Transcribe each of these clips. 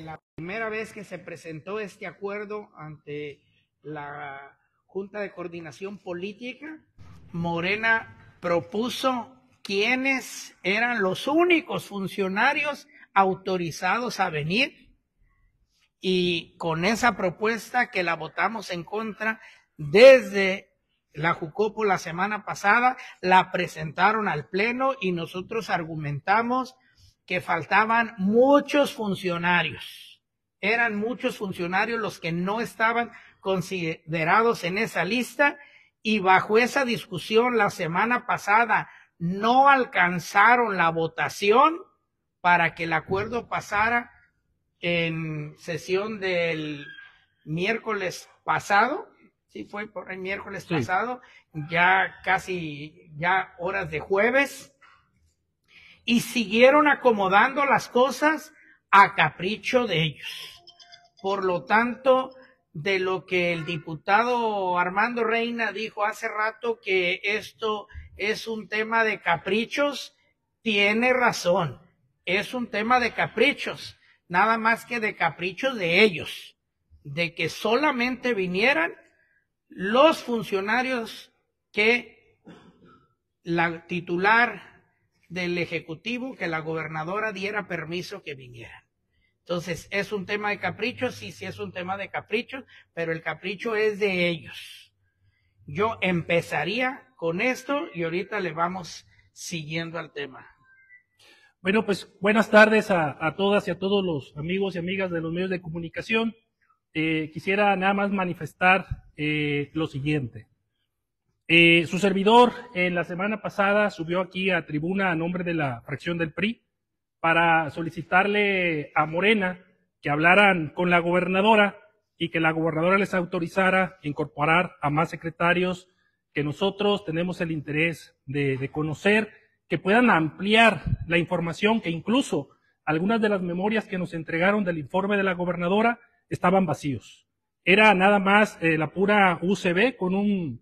la primera vez que se presentó este acuerdo ante la Junta de Coordinación Política, Morena propuso quiénes eran los únicos funcionarios autorizados a venir, y con esa propuesta, que la votamos en contra desde la Jucopo la semana pasada, la presentaron al Pleno y nosotros argumentamos que faltaban muchos funcionarios. Eran muchos funcionarios los que no estaban considerados en esa lista, y bajo esa discusión la semana pasada no alcanzaron la votación para que el acuerdo pasara en sesión del miércoles pasado. Sí, fue por el miércoles pasado, ya casi horas de jueves, y siguieron acomodando las cosas a capricho de ellos. Por lo tanto, de lo que el diputado Armando Reina dijo hace rato, que esto es un tema de caprichos, tiene razón, es un tema de caprichos, nada más que de caprichos de ellos, de que solamente vinieran los funcionarios que la titular del Ejecutivo, que la gobernadora diera permiso que vinieran. Entonces, ¿es un tema de caprichos? Sí, sí es un tema de caprichos, pero el capricho es de ellos. Yo empezaría con esto y ahorita le vamos siguiendo al tema. Bueno, pues buenas tardes a todas y a todos los amigos y amigas de los medios de comunicación. Quisiera nada más manifestar lo siguiente. Su servidor en la semana pasada subió aquí a tribuna a nombre de la fracción del PRI para solicitarle a Morena que hablaran con la gobernadora y que la gobernadora les autorizara incorporar a más secretarios que nosotros tenemos el interés de conocer, que puedan ampliar la información, que incluso algunas de las memorias que nos entregaron del informe de la gobernadora estaban vacíos. Era nada más la pura UCB con un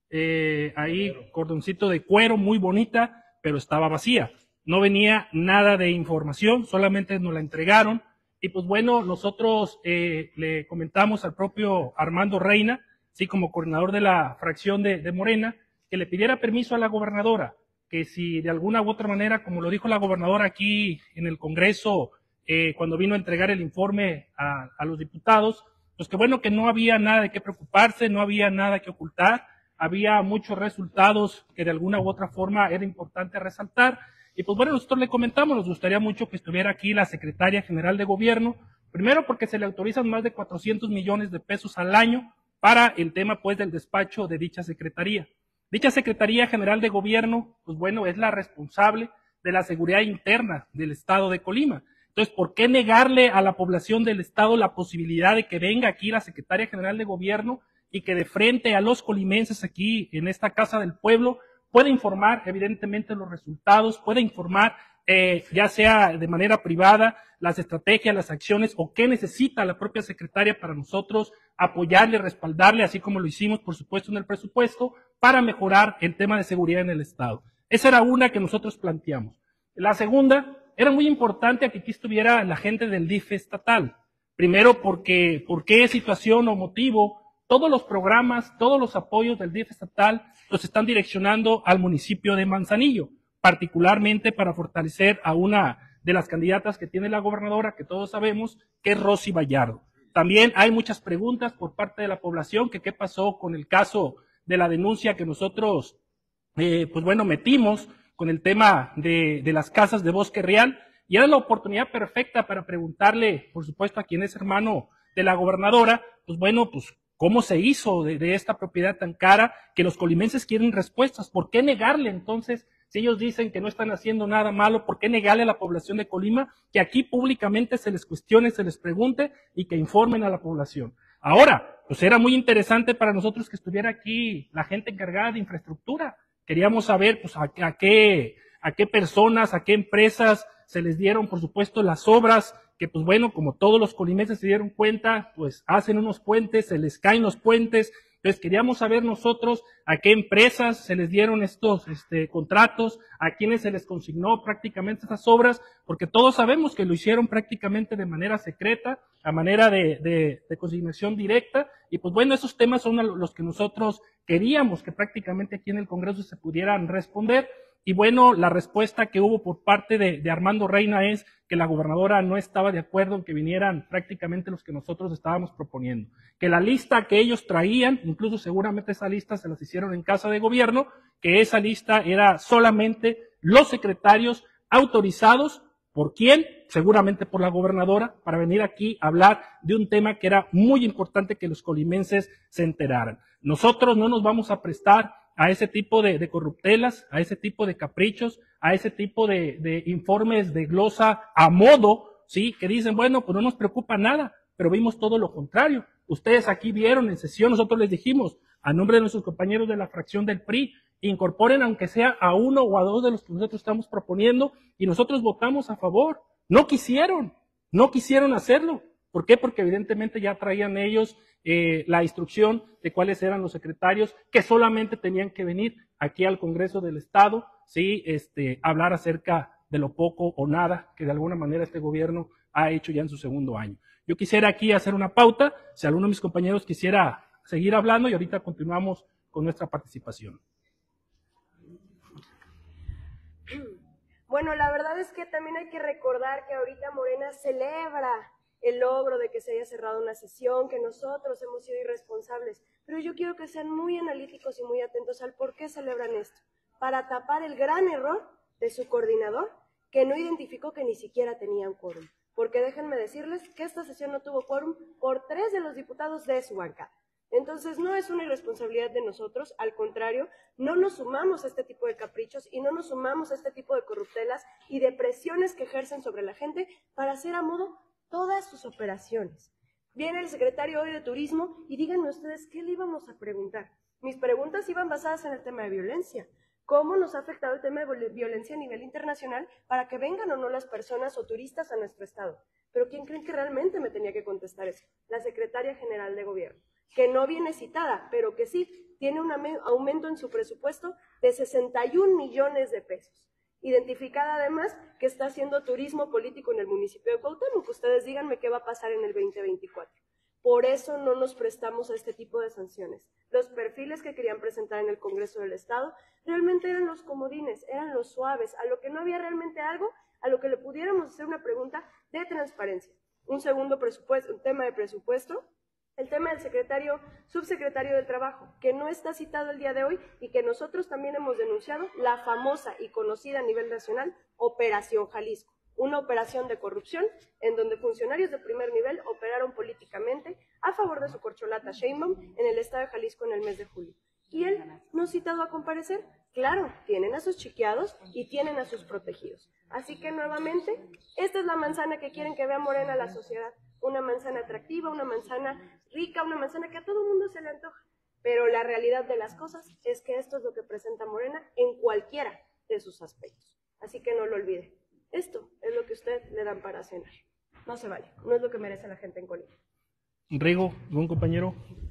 cordoncito de cuero muy bonita, pero estaba vacía. No venía nada de información, solamente nos la entregaron. Y pues bueno, nosotros le comentamos al propio Armando Reina, así como coordinador de la fracción de Morena, que le pidiera permiso a la gobernadora, que si de alguna u otra manera, como lo dijo la gobernadora aquí en el Congreso, cuando vino a entregar el informe a los diputados, pues que bueno, que no había nada de qué preocuparse, no había nada que ocultar, había muchos resultados que de alguna u otra forma era importante resaltar. Y pues bueno, nosotros le comentamos, nos gustaría mucho que estuviera aquí la secretaria general de gobierno, primero porque se le autorizan más de 400 millones de pesos al año para el tema pues del despacho de dicha secretaría. Dicha Secretaría General de Gobierno, pues bueno, es la responsable de la seguridad interna del estado de Colima. Entonces, ¿por qué negarle a la población del estado la posibilidad de que venga aquí la Secretaria General de Gobierno y que de frente a los colimenses aquí en esta Casa del Pueblo pueda informar evidentemente los resultados, pueda informar ya sea de manera privada las estrategias, las acciones o qué necesita la propia secretaria para nosotros apoyarle, respaldarle, así como lo hicimos por supuesto en el presupuesto, para mejorar el tema de seguridad en el estado? Esa era una que nosotros planteamos. La segunda, era muy importante que aquí estuviera la gente del DIF estatal. Primero porque, ¿por qué situación o motivo? Todos los programas, todos los apoyos del DIF estatal los están direccionando al municipio de Manzanillo, particularmente para fortalecer a una de las candidatas que tiene la gobernadora, que todos sabemos, que es Rosy Vallardo. También hay muchas preguntas por parte de la población, que qué pasó con el caso de la denuncia que nosotros, pues bueno, metimos con el tema de las casas de Bosque Real, y era la oportunidad perfecta para preguntarle, por supuesto, a quien es hermano de la gobernadora, pues bueno, pues ¿cómo se hizo de esta propiedad tan cara? Que los colimenses quieren respuestas. ¿Por qué negarle entonces? Si ellos dicen que no están haciendo nada malo, ¿por qué negarle a la población de Colima que aquí públicamente se les cuestione, se les pregunte y que informen a la población? Ahora, pues era muy interesante para nosotros que estuviera aquí la gente encargada de infraestructura. Queríamos saber pues a qué personas, a qué empresas se les dieron, por supuesto, las obras que, pues bueno, como todos los colimenses se dieron cuenta, pues hacen unos puentes, se les caen los puentes, Entonces queríamos saber nosotros a qué empresas se les dieron estos contratos, a quiénes se les consignó prácticamente estas obras, porque todos sabemos que lo hicieron prácticamente de manera secreta, a manera de consignación directa, y pues bueno, esos temas son los que nosotros queríamos que prácticamente aquí en el Congreso se pudieran responder. Y bueno, la respuesta que hubo por parte de Armando Reina es que la gobernadora no estaba de acuerdo en que vinieran prácticamente los que nosotros estábamos proponiendo. Que la lista que ellos traían, incluso seguramente esa lista se las hicieron en casa de gobierno, que esa lista era solamente los secretarios autorizados. ¿Por quién? Seguramente por la gobernadora, para venir aquí a hablar de un tema que era muy importante que los colimenses se enteraran. Nosotros no nos vamos a prestar a ese tipo de corruptelas, a ese tipo de caprichos, a ese tipo de informes de glosa a modo, ¿sí? Que dicen, bueno, pues no nos preocupa nada, pero vimos todo lo contrario. Ustedes aquí vieron en sesión, nosotros les dijimos, a nombre de nuestros compañeros de la fracción del PRI, incorporen aunque sea a uno o a dos de los que nosotros estamos proponiendo, y nosotros votamos a favor. No quisieron hacerlo. ¿Por qué? Porque evidentemente ya traían ellos la instrucción de cuáles eran los secretarios que solamente tenían que venir aquí al Congreso del Estado, ¿sí? Hablar acerca de lo poco o nada que de alguna manera este gobierno ha hecho ya en su segundo año. Yo quisiera aquí hacer una pauta, si alguno de mis compañeros quisiera seguir hablando, y ahorita continuamos con nuestra participación. Bueno, la verdad es que también hay que recordar que ahorita Morena celebra el logro de que se haya cerrado una sesión, que nosotros hemos sido irresponsables, pero yo quiero que sean muy analíticos y muy atentos al por qué celebran esto, para tapar el gran error de su coordinador, que no identificó que ni siquiera tenían quórum, porque déjenme decirles que esta sesión no tuvo quórum por 3 de los diputados de su bancada. Entonces no es una irresponsabilidad de nosotros, al contrario, no nos sumamos a este tipo de caprichos y no nos sumamos a este tipo de corruptelas y de presiones que ejercen sobre la gente para hacer a modo todas sus operaciones. Viene el secretario hoy de Turismo y díganme ustedes qué le íbamos a preguntar. Mis preguntas iban basadas en el tema de violencia. ¿Cómo nos ha afectado el tema de violencia a nivel internacional para que vengan o no las personas o turistas a nuestro estado? Pero ¿quién creen que realmente me tenía que contestar eso? La secretaria general de gobierno, que no viene citada, pero que sí tiene un aumento en su presupuesto de 61 millones de pesos. Identificada además que está haciendo turismo político en el municipio de Cuauhtémoc. Ustedes díganme qué va a pasar en el 2024. Por eso no nos prestamos a este tipo de sanciones. Los perfiles que querían presentar en el Congreso del Estado realmente eran los comodines, eran los suaves, a lo que no había realmente algo, a lo que le pudiéramos hacer una pregunta de transparencia. Un segundo presupuesto, un tema de presupuesto, el tema del subsecretario del Trabajo, que no está citado el día de hoy y que nosotros también hemos denunciado, la famosa y conocida a nivel nacional Operación Jalisco, una operación de corrupción en donde funcionarios de primer nivel operaron políticamente a favor de su corcholata Sheinbaum en el estado de Jalisco en el mes de julio. ¿Y él no citado a comparecer? Claro, tienen a sus chiqueados y tienen a sus protegidos. Así que nuevamente, esta es la manzana que quieren que vea Morena a la sociedad. Una manzana atractiva, una manzana rica, una manzana que a todo mundo se le antoja. Pero la realidad de las cosas es que esto es lo que presenta Morena en cualquiera de sus aspectos. Así que no lo olvide. Esto es lo que usted le dan para cenar. No se vale. No es lo que merece la gente en Colima. Rigo, ¿algún compañero?